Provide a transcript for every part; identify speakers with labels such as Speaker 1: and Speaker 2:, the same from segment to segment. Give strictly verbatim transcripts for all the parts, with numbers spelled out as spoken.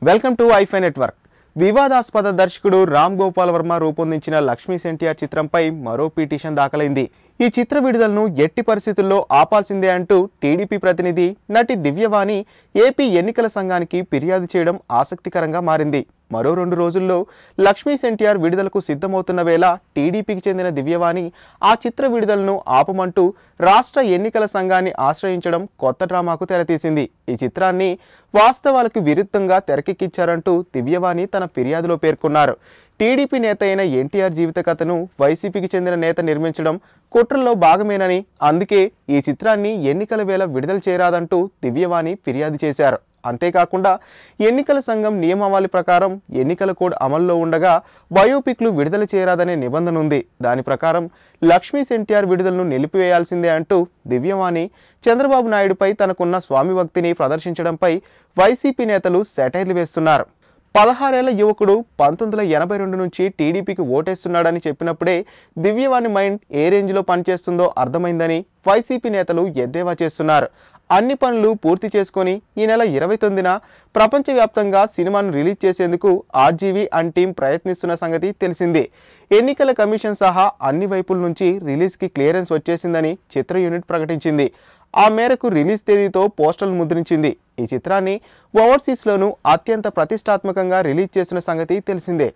Speaker 1: Welcome to ఐఫై network. వివాదాస్పద దర్శకుడు రామ్ గోపాల్ వర్మ రూపొందించిన లక్ష్మీస్ ఎన్టీఆర్ చిత్రంపై మరో పిటిషన్ దాఖలైంది. ఈ చిత్ర విడుదలను ఎట్టి పరిస్థితుల్లో ఆపాల్సిందే అంటూ టీడీపీ ప్రతినిధి నటి దివ్యవాణి ఏపీ ఎన్నికల సంఘానికి ఫిర్యాదు చేయడం ఆసక్తికరంగా మారింది. మరో రెండు రోజుల్లో లక్ష్మీస్ ఎన్టీఆర్ విడుదలకు సిద్ధమవుతున్న వేళ టీడీపీకి చెందిన దివ్యవాణి ఆ చిత్ర విడుదలను ఆపమంటూ రాష్ట్ర ఎన్నికల సంఘాన్ని ఆశ్రయించడం కొత్త డ్రామాకు తెరతీసింది. ఈ చిత్రాన్ని వాస్తవాలకు విరుద్ధంగా తెరకెక్కించారంటూ దివ్యవాణి తన ఫిర్యాదులో పేర్కొన్నారు. టీడీపీ నేత అయిన ఎన్టీఆర్ జీవిత కథను వైసీపీకి చెందిన నేత నిర్మించడం కుట్రలో భాగమేనని, అందుకే ఈ చిత్రాన్ని ఎన్నికల వేళ విడుదల చేయరాదంటూ దివ్యవాణి ఫిర్యాదు చేశారు. అంతేకాకుండా ఎన్నికల సంఘం నియమావళి ప్రకారం ఎన్నికల కోడ్ అమల్లో ఉండగా బయోపిక్లు విడుదల చేయరాదనే నిబంధన ఉంది. దాని ప్రకారం లక్ష్మీస్ ఎన్టీఆర్ విడుదలను నిలిపివేయాల్సిందే అంటూ దివ్యవాణి చంద్రబాబు నాయుడుపై తనకున్న స్వామి భక్తిని ప్రదర్శించడంపై వైసీపీ నేతలు సెటైర్లు వేస్తున్నారు. పదహారేళ్ల యువకుడు పంతొమ్మిది వందల ఎనభై రెండు నుంచి టీడీపీకి ఓటేస్తున్నాడని చెప్పినప్పుడే దివ్యవాణి మైండ్ ఏ రేంజ్లో పనిచేస్తుందో అర్థమైందని వైసీపీ నేతలు ఎద్దేవా చేస్తున్నారు. అన్ని పనులు పూర్తి చేసుకొని ఈ నెల ఇరవై తొమ్మిదిన ప్రపంచవ్యాప్తంగా సినిమాను రిలీజ్ చేసేందుకు ఆర్జీవీ అండ్ టీం ప్రయత్నిస్తున్న సంగతి తెలిసిందే. ఎన్నికల కమిషన్ సహా అన్ని వైపుల నుంచి రిలీజ్కి క్లియరెన్స్ వచ్చేసిందని చిత్ర యూనిట్ ప్రకటించింది. ఆ మేరకు రిలీజ్ తేదీతో పోస్టర్లు ముద్రించింది. ఈ చిత్రాన్ని ఓవర్సీస్లోనూ అత్యంత ప్రతిష్టాత్మకంగా రిలీజ్ చేసిన సంగతి తెలిసిందే.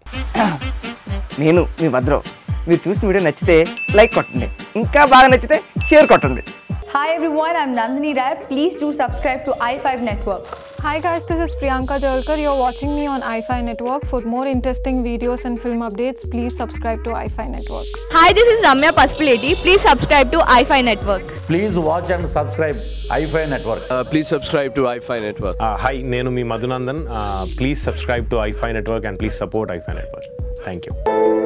Speaker 2: నేను మీ భద్రం. మీరు చూసిన వీడియో నచ్చితే లైక్ కొట్టండి, ఇంకా బాగా నచ్చితే షేర్ కొట్టండి.
Speaker 3: Hi everyone, I'm Nandini Rai. Please do subscribe to i five Network.
Speaker 4: Hi guys, this is Priyanka Jalkar. You're watching me on i five Network. For more interesting videos and film updates, please subscribe to i five Network.
Speaker 5: Hi, this is Ramya Pasupuleti. Please subscribe to i five Network.
Speaker 6: Please watch and subscribe iFi Network.
Speaker 7: Uh, please subscribe to iFi Network.
Speaker 8: Uh, hi, Nenu Mi Madhunandan. Uh, please subscribe to iFi Network and please support iFi Network. Thank you.